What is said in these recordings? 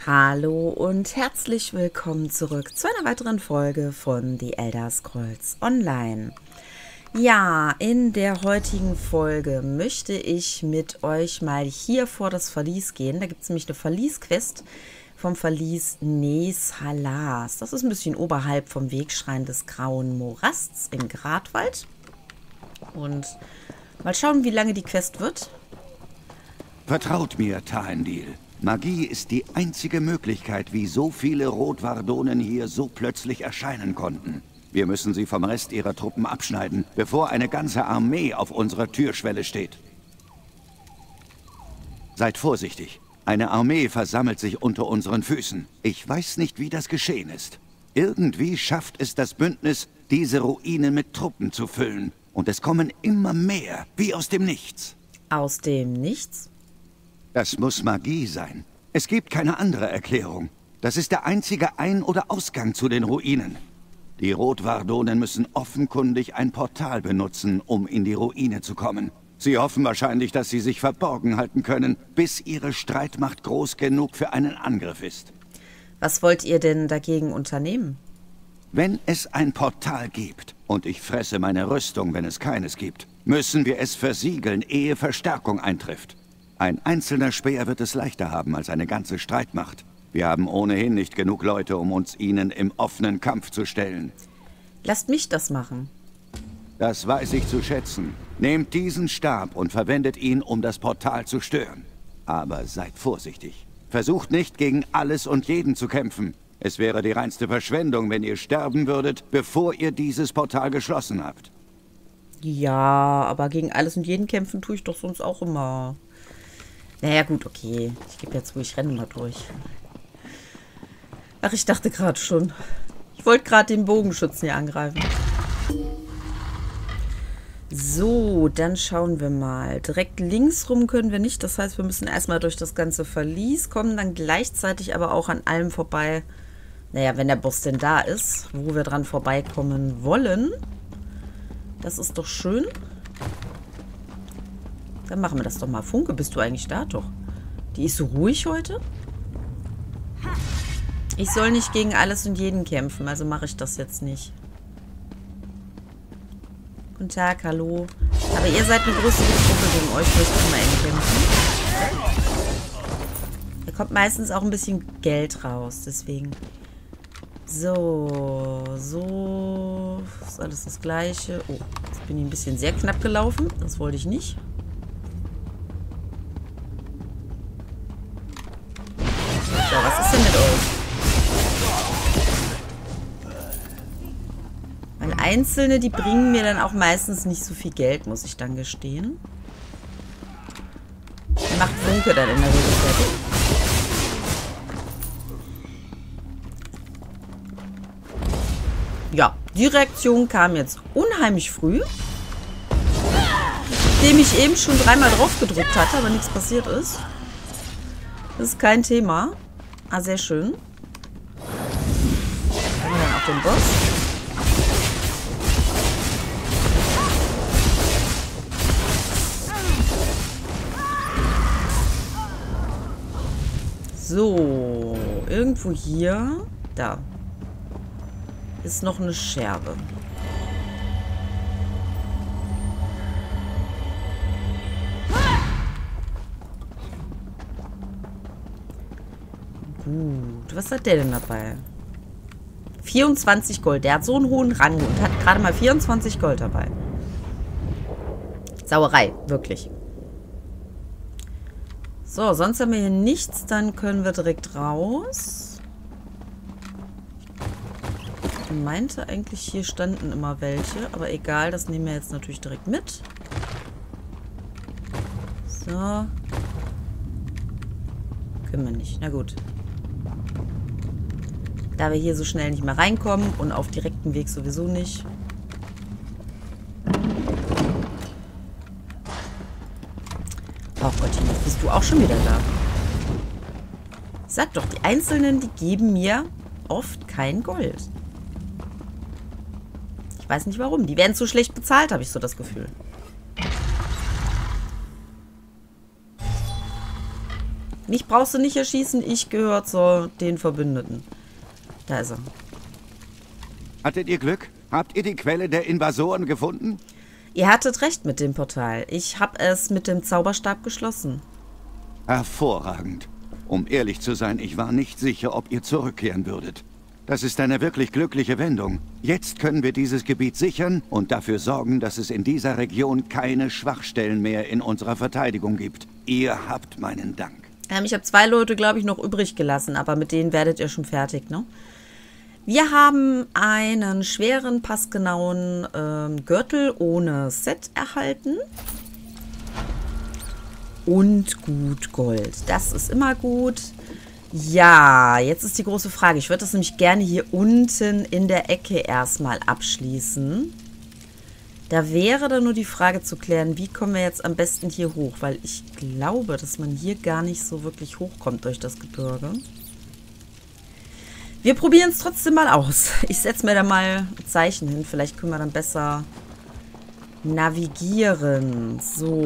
Hallo und herzlich willkommen zurück zu einer weiteren Folge von The Elder Scrolls Online. Ja, in der heutigen Folge möchte ich mit euch mal hier vor das Verlies gehen. Da gibt es nämlich eine Verliesquest vom Verlies Neshalas. Das ist ein bisschen oberhalb vom Wegschrein des Grauen Morasts im Gratwald. Und mal schauen, wie lange die Quest wird. Vertraut mir, Tahendil. Magie ist die einzige Möglichkeit, wie so viele Rotwardonen hier so plötzlich erscheinen konnten. Wir müssen sie vom Rest ihrer Truppen abschneiden, bevor eine ganze Armee auf unserer Türschwelle steht. Seid vorsichtig. Eine Armee versammelt sich unter unseren Füßen. Ich weiß nicht, wie das geschehen ist. Irgendwie schafft es das Bündnis, diese Ruinen mit Truppen zu füllen. Und es kommen immer mehr, wie aus dem Nichts. Aus dem Nichts? Das muss Magie sein. Es gibt keine andere Erklärung. Das ist der einzige Ein- oder Ausgang zu den Ruinen. Die Rotwardonen müssen offenkundig ein Portal benutzen, um in die Ruine zu kommen. Sie hoffen wahrscheinlich, dass sie sich verborgen halten können, bis ihre Streitmacht groß genug für einen Angriff ist. Was wollt ihr denn dagegen unternehmen? Wenn es ein Portal gibt, und ich fresse meine Rüstung, wenn es keines gibt, müssen wir es versiegeln, ehe Verstärkung eintrifft. Ein einzelner Speer wird es leichter haben als eine ganze Streitmacht. Wir haben ohnehin nicht genug Leute, um uns ihnen im offenen Kampf zu stellen. Lasst mich das machen. Das weiß ich zu schätzen. Nehmt diesen Stab und verwendet ihn, um das Portal zu stören. Aber seid vorsichtig. Versucht nicht, gegen alles und jeden zu kämpfen. Es wäre die reinste Verschwendung, wenn ihr sterben würdet, bevor ihr dieses Portal geschlossen habt. Ja, aber gegen alles und jeden kämpfen tue ich doch sonst auch immer. Naja, gut, okay. Ich gebe jetzt, wo ich renne mal durch. Ach, ich dachte gerade schon. Ich wollte gerade den Bogenschützen hier angreifen. So, dann schauen wir mal. Direkt links rum können wir nicht. Das heißt, wir müssen erstmal durch das ganze Verlies kommen, dann gleichzeitig aber auch an allem vorbei. Naja, wenn der Boss denn da ist, wo wir dran vorbeikommen wollen. Das ist doch schön. Dann machen wir das doch mal. Funke, bist du eigentlich da? Doch. Die ist so ruhig heute. Ich soll nicht gegen alles und jeden kämpfen, also mache ich das jetzt nicht. Guten Tag, hallo. Aber ihr seid eine größere Gruppe, gegen euch möchte ich mal eng kämpfen. Da kommt meistens auch ein bisschen Geld raus, deswegen. So, ist alles das Gleiche. Oh, jetzt bin ich ein bisschen sehr knapp gelaufen. Das wollte ich nicht. So, was ist denn mit euch? Weil Einzelne, die bringen mir dann auch meistens nicht so viel Geld, muss ich dann gestehen. Macht Funke dann in der Regel fertig. Ja, die Reaktion kam jetzt unheimlich früh. Nachdem ich eben schon dreimal drauf gedrückt hatte, aber nichts passiert ist. Das ist kein Thema. Ah, sehr schön. Dann haben wir dann auch den Boss. So, irgendwo hier, da, ist noch eine Scherbe. Gut, was hat der denn dabei? 24 Gold. Der hat so einen hohen Rang und hat gerade mal 24 Gold dabei. Sauerei, wirklich. So, sonst haben wir hier nichts. Dann können wir direkt raus. Ich meinte eigentlich, hier standen immer welche. Aber egal, das nehmen wir jetzt natürlich direkt mit. So. Können wir nicht. Na gut. Da wir hier so schnell nicht mehr reinkommen und auf direktem Weg sowieso nicht. Oh Gottchen, jetzt bist du auch schon wieder da. Sag doch, die Einzelnen, die geben mir oft kein Gold. Ich weiß nicht warum. Die werden zu schlecht bezahlt, habe ich so das Gefühl. Mich brauchst du nicht erschießen, ich gehöre zu den Verbündeten. Da ist er. Hattet ihr Glück? Habt ihr die Quelle der Invasoren gefunden? Ihr hattet recht mit dem Portal. Ich habe es mit dem Zauberstab geschlossen. Hervorragend. Um ehrlich zu sein, ich war nicht sicher, ob ihr zurückkehren würdet. Das ist eine wirklich glückliche Wendung. Jetzt können wir dieses Gebiet sichern und dafür sorgen, dass es in dieser Region keine Schwachstellen mehr in unserer Verteidigung gibt. Ihr habt meinen Dank. Ich habe 2 Leute, glaube ich, noch übrig gelassen, aber mit denen werdet ihr schon fertig, ne? Wir haben einen schweren, passgenauen Gürtel ohne Set erhalten. Und gut Gold. Das ist immer gut. Ja, jetzt ist die große Frage. Ich würde das nämlich gerne hier unten in der Ecke erstmal abschließen. Da wäre dann nur die Frage zu klären, wie kommen wir jetzt am besten hier hoch? Weil ich glaube, dass man hier gar nicht so wirklich hochkommt durch das Gebirge. Wir probieren es trotzdem mal aus. Ich setze mir da mal ein Zeichen hin. Vielleicht können wir dann besser navigieren. So.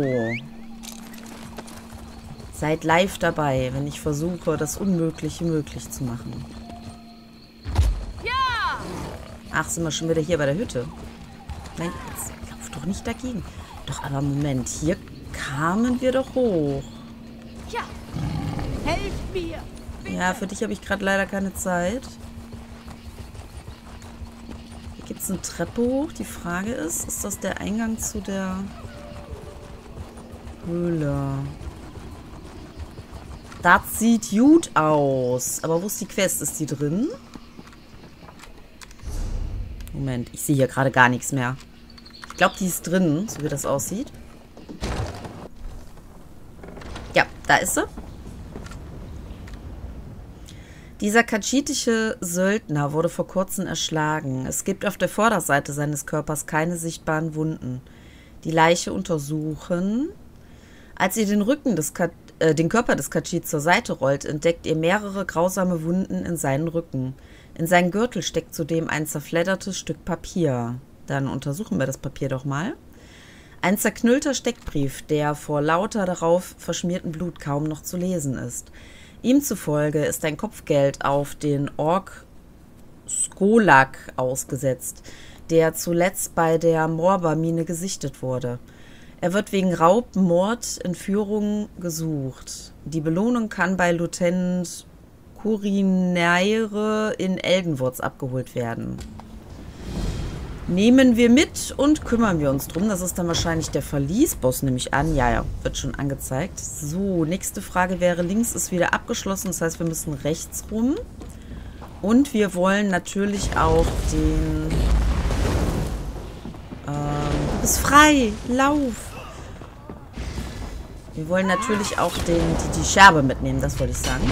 Seid live dabei, wenn ich versuche, das Unmögliche möglich zu machen. Ja! Ach, sind wir schon wieder hier bei der Hütte? Nein, jetzt lauf doch nicht dagegen. Doch, aber Moment, hier kamen wir doch hoch. Ja, helft mir! Bitte. Ja, für dich habe ich gerade leider keine Zeit. Hier gibt es eine Treppe hoch. Die Frage ist das der Eingang zu der Höhle? Das sieht gut aus. Aber wo ist die Quest? Ist die drin? Moment, ich sehe hier gerade gar nichts mehr. Ich glaube, die ist drin, so wie das aussieht. Ja, da ist sie. Dieser katschitische Söldner wurde vor kurzem erschlagen. Es gibt auf der Vorderseite seines Körpers keine sichtbaren Wunden. Die Leiche untersuchen. Als ihr den Körper des Katschit zur Seite rollt, entdeckt ihr mehrere grausame Wunden in seinen Rücken. In seinen Gürtel steckt zudem ein zerfleddertes Stück Papier. Dann untersuchen wir das Papier doch mal. Ein zerknüllter Steckbrief, der vor lauter darauf verschmiertem Blut kaum noch zu lesen ist. Ihm zufolge ist ein Kopfgeld auf den Ork Skolak ausgesetzt, der zuletzt bei der Morba-Mine gesichtet wurde. Er wird wegen Raub, Mord, Entführung gesucht. Die Belohnung kann bei Lieutenant Kurinaire in Eldenwurz abgeholt werden. Nehmen wir mit und kümmern wir uns drum. Das ist dann wahrscheinlich der Verliesboss, nehme ich an. Ja, wird schon angezeigt. So, nächste Frage wäre, links ist wieder abgeschlossen. Das heißt, wir müssen rechts rum. Und wir wollen natürlich auch den... du bist frei. Lauf. Wir wollen natürlich auch die Scherbe mitnehmen. Das wollte ich sagen.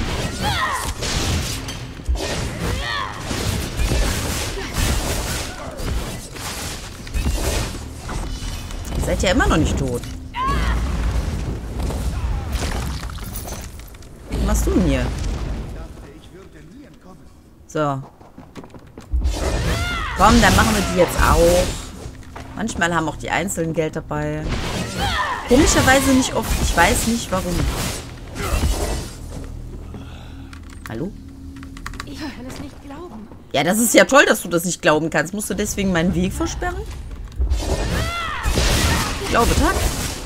Ihr seid ja immer noch nicht tot. Was machst du denn hier? So. Komm, dann machen wir die jetzt auch. Manchmal haben auch die Einzelnen Geld dabei. Komischerweise nicht oft. Ich weiß nicht, warum. Hallo? Ich kann es nicht glauben. Ja, das ist ja toll, dass du das nicht glauben kannst. Musst du deswegen meinen Weg versperren? Ich glaube, Tag.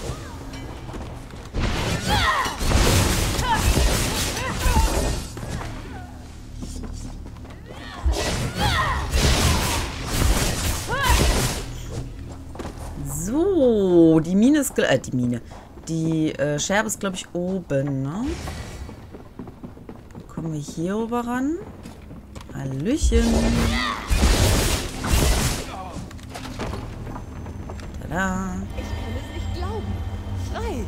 So, die Mine ist... Die Scherbe ist, glaube ich, oben, ne? Kommen wir hier rüber ran. Hallöchen. Tada. Ich kann es nicht glauben. Frei.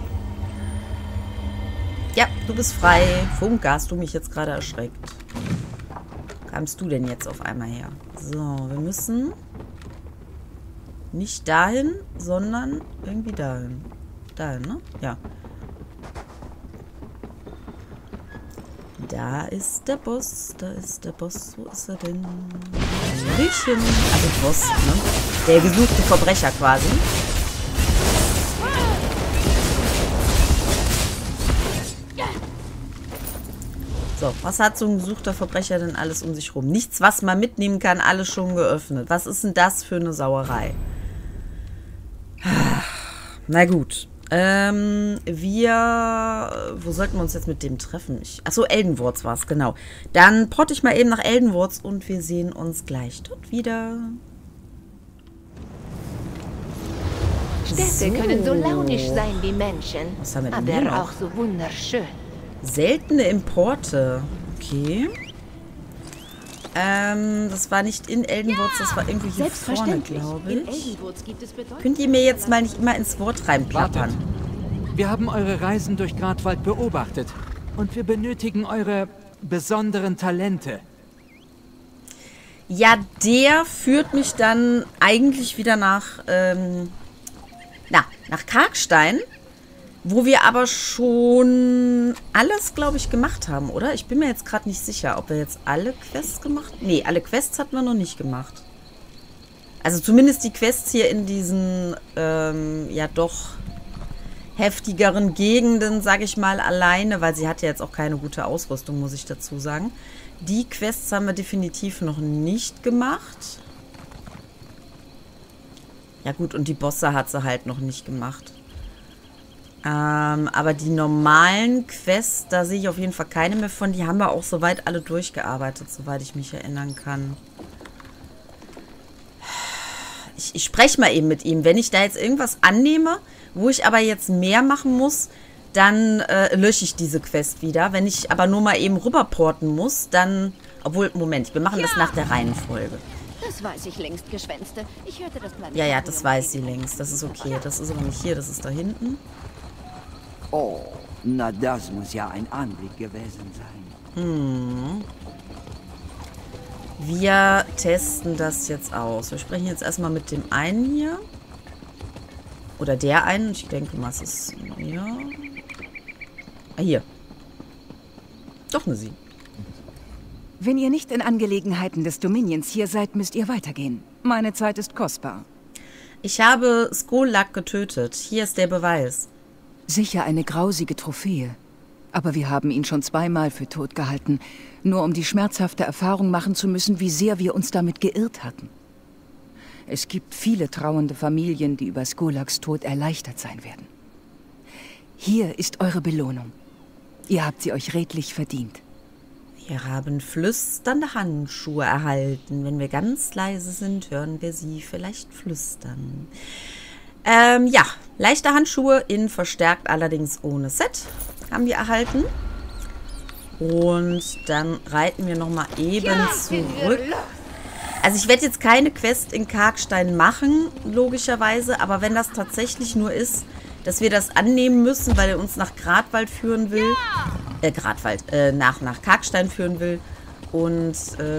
Ja, du bist frei. Funke, hast du mich jetzt gerade erschreckt. Kamst du denn jetzt auf einmal her? So, wir müssen nicht dahin, sondern irgendwie dahin. Dahin, ne? Ja. Da ist der Boss. Da ist der Boss. Wo ist er denn? Hallöchen. Also Boss, ne? Der gesuchte Verbrecher quasi. So, was hat so ein gesuchter Verbrecher denn alles um sich rum? Nichts, was man mitnehmen kann, alles schon geöffnet. Was ist denn das für eine Sauerei? Na gut. Wo sollten wir uns jetzt mit dem treffen? Achso, Eldenwurz war es, genau. Dann porte ich mal eben nach Eldenwurz und wir sehen uns gleich dort wieder. Städte können so launisch sein wie Menschen, Was haben wir denn hier aber noch? auch so wunderschön. Seltene Importe. Okay. Das war nicht in Eldenwurz, das war irgendwo hier vorne, glaube In ich. Eldenwurz gibt es bedeutend. Könnt ihr mir jetzt mal nicht immer ins Wort reinplappern? Wir haben eure Reisen durch Gradwald beobachtet und wir benötigen eure besonderen Talente. Ja, der führt mich dann eigentlich wieder nach Karkstein, wo wir aber schon alles, glaube ich, gemacht haben, oder? Ich bin mir jetzt gerade nicht sicher, ob wir jetzt alle Quests gemacht haben. Nee, alle Quests hatten wir noch nicht gemacht. Also zumindest die Quests hier in diesen, ja doch heftigeren Gegenden, sage ich mal, alleine, weil sie hat ja jetzt auch keine gute Ausrüstung, muss ich dazu sagen. Die Quests haben wir definitiv noch nicht gemacht. Ja gut, und die Bosse hat sie halt noch nicht gemacht. Aber die normalen Quests, da sehe ich auf jeden Fall keine mehr von. Die haben wir auch soweit alle durchgearbeitet, soweit ich mich erinnern kann. Ich spreche mal eben mit ihm. Wenn ich da jetzt irgendwas annehme, wo ich aber jetzt mehr machen muss, dann lösche ich diese Quest wieder. Wenn ich aber nur mal eben rüberporten muss, dann... Obwohl, Moment, wir machen das nach der Reihenfolge. Das weiß ich längst, Geschwänste. Ich hörte das Planetarium. Ja, das weiß sie längst. Das ist okay. Das ist aber nicht hier, das ist da hinten. Oh, na das muss ja ein Anblick gewesen sein. Wir testen das jetzt aus. Wir sprechen jetzt erstmal mit dem einen hier. Oder der einen. Ich denke mal, es ist... Ja. Ah, hier. Doch eine Sie. Wenn ihr nicht in Angelegenheiten des Dominions hier seid, müsst ihr weitergehen. Meine Zeit ist kostbar. Ich habe Skollak getötet. Hier ist der Beweis. Sicher eine grausige Trophäe. Aber wir haben ihn schon zweimal für tot gehalten, nur um die schmerzhafte Erfahrung machen zu müssen, wie sehr wir uns damit geirrt hatten. Es gibt viele trauernde Familien, die über Skollaks Tod erleichtert sein werden. Hier ist eure Belohnung. Ihr habt sie euch redlich verdient. Wir haben flüsternde Handschuhe erhalten. Wenn wir ganz leise sind, hören wir sie vielleicht flüstern. Ja, leichte Handschuhe in verstärkt, allerdings ohne Set, haben wir erhalten. Und dann reiten wir nochmal eben zurück. Also ich werde jetzt keine Quest in Karkstein machen, logischerweise. Aber wenn das tatsächlich nur ist, dass wir das annehmen müssen, weil er uns nach Gradwald führen will. Nach Karkstein führen will. Und,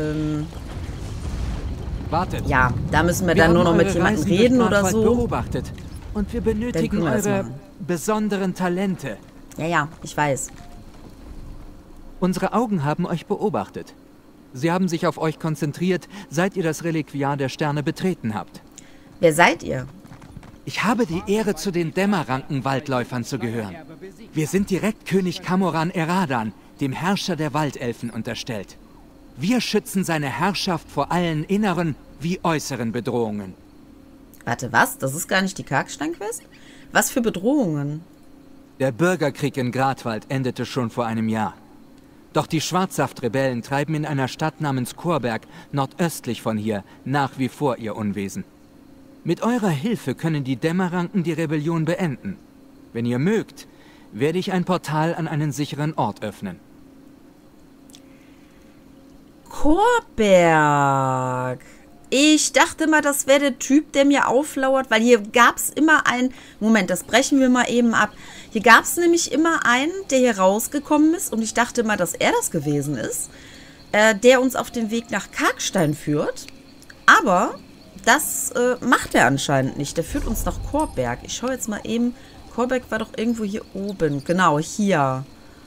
Wartet. ja, da müssen wir dann nur noch mit jemandem reden oder so. Beobachtet und wir benötigen können wir das eure machen. besonderen Talente. Ja, ich weiß. Unsere Augen haben euch beobachtet. Sie haben sich auf euch konzentriert, seit ihr das Reliquiar der Sterne betreten habt. Wer seid ihr? Ich habe die Ehre, zu den Dämmerranken-Waldläufern zu gehören. Wir sind direkt König Kamoran Eradan, dem Herrscher der Waldelfen, unterstellt. Wir schützen seine Herrschaft vor allen inneren wie äußeren Bedrohungen. Warte, was? Das ist gar nicht die Karkstein-Quest? Was für Bedrohungen? Der Bürgerkrieg in Gradwald endete schon vor einem Jahr. Doch die Schwarzsaftrebellen treiben in einer Stadt namens Korberg, nordöstlich von hier, nach wie vor ihr Unwesen. Mit eurer Hilfe können die Dämmerranken die Rebellion beenden. Wenn ihr mögt, werde ich ein Portal an einen sicheren Ort öffnen. Korberg. Ich dachte mal, das wäre der Typ, der mir auflauert, weil hier gab es immer einen... Moment, das brechen wir mal eben ab. Hier gab es nämlich immer einen, der hier rausgekommen ist und ich dachte mal, dass er das gewesen ist, der uns auf den Weg nach Karkstein führt. Aber das macht er anscheinend nicht. Der führt uns nach Korberg. Ich schaue jetzt mal eben. Korberg war doch irgendwo hier oben. Genau, hier.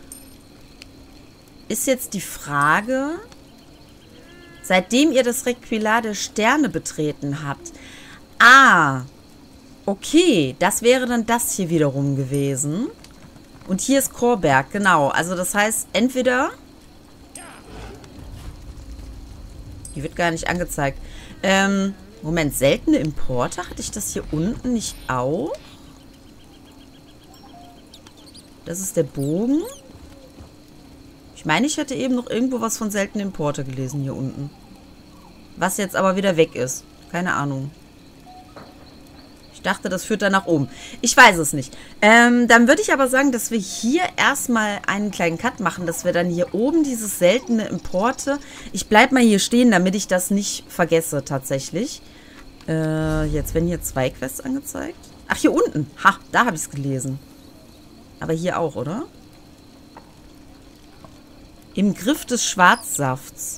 Ist jetzt die Frage... Seitdem ihr das Reliquiar der Sterne betreten habt. Ah, okay. Das wäre dann das hier wiederum gewesen. Und hier ist Korberg, genau. Also das heißt, entweder Die wird gar nicht angezeigt. Moment, seltene Importe? Hatte ich das hier unten nicht auch? Das ist der Bogen. Ich meine, ich hätte eben noch irgendwo was von seltenen Importe gelesen hier unten. Was jetzt aber wieder weg ist. Keine Ahnung. Ich dachte, das führt da nach oben. Ich weiß es nicht. Dann würde ich aber sagen, dass wir hier erstmal einen kleinen Cut machen, dass wir dann hier oben dieses seltene Importe... Ich bleibe mal hier stehen, damit ich das nicht vergesse tatsächlich. Jetzt werden hier 2 Quests angezeigt. Ach, hier unten. Ha, da habe ich es gelesen. Aber hier auch, oder? Im Griff des Schwarzsafts.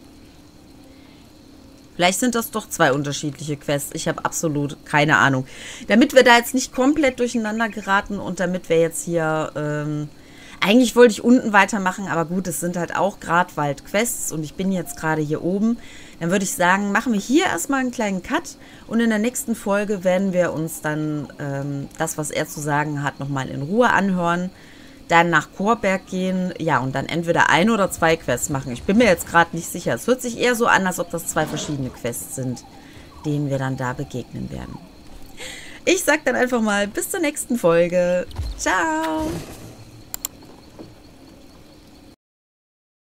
Vielleicht sind das doch 2 unterschiedliche Quests. Ich habe absolut keine Ahnung. Damit wir da jetzt nicht komplett durcheinander geraten und damit wir jetzt hier... eigentlich wollte ich unten weitermachen, aber gut, es sind halt auch Gratwald-Quests und ich bin jetzt gerade hier oben. Dann würde ich sagen, machen wir hier erstmal einen kleinen Cut und in der nächsten Folge werden wir uns dann das, was er zu sagen hat, nochmal in Ruhe anhören. Dann nach Chorberg gehen, ja, und dann entweder 1 oder 2 Quests machen. Ich bin mir jetzt gerade nicht sicher. Es hört sich eher so an, als ob das 2 verschiedene Quests sind, denen wir dann da begegnen werden. Ich sag dann einfach mal, bis zur nächsten Folge. Ciao!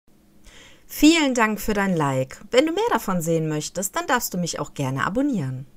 Vielen Dank für dein Like. Wenn du mehr davon sehen möchtest, dann darfst du mich auch gerne abonnieren.